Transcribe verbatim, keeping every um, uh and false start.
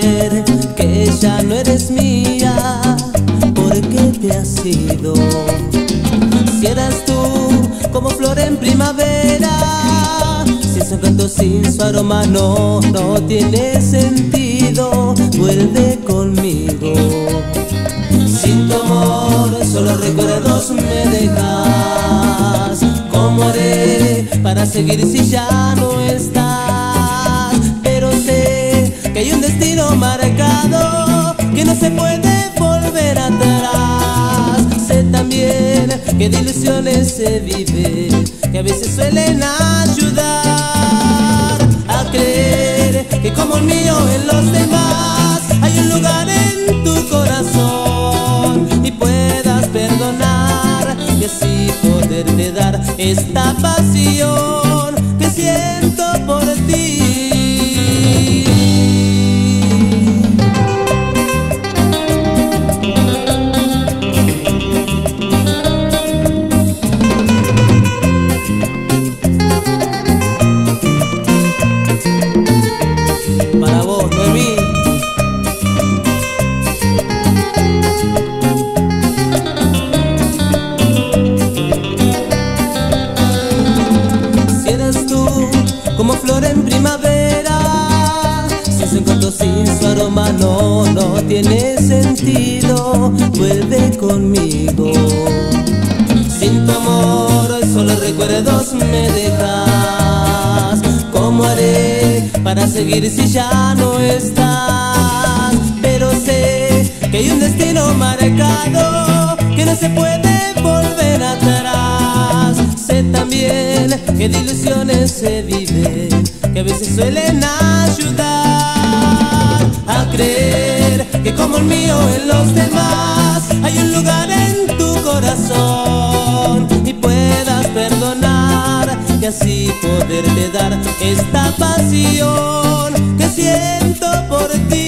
saber que ya no eres mía, porque te has ido. Si eras tú como flor en primavera, sin su encanto, sin su aroma, no, no tiene sentido. Vuelve conmigo. Sin tu amor, solo recuerdos me dejas. ¿Cómo haré para seguir si ya no estás? Pero sé que hay un destino marcado, que no se puede volver atrás. Sé también que de ilusiones se vive, que a veces suelen ayudar a creer que como el mío en los demás hay un lugar en tu corazón y puedas perdonar, y así poderte dar esta pasión que siento por ti. Para vos, Noemí. Si eres tú como flor en primavera, sin su encanto, sin su aroma, no, no tiene sentido. Vuelve conmigo. Sin tu amor, solo recuerdos me dejas. ¿Cómo haré para seguir si ya no estás? Pero sé que hay un destino marcado, que no se puede volver atrás. Sé también que de ilusiones se vive, que a veces suelen ayudar a creer que como el mío en los demás hay un lugar en tu corazón y puedas perdonar, y así poderte dar esta pasión que siento por ti.